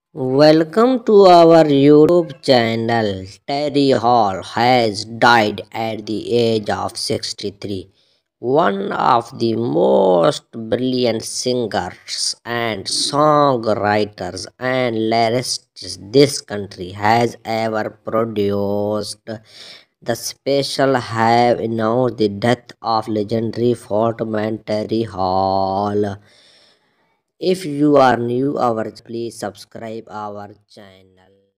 Welcome to our YouTube channel. Terry Hall has died at the age of 63. One of the most brilliant singers and songwriters and lyricists this country has ever produced. The special have announced the death of legendary frontman Terry Hall. If you are new our please subscribe our channel.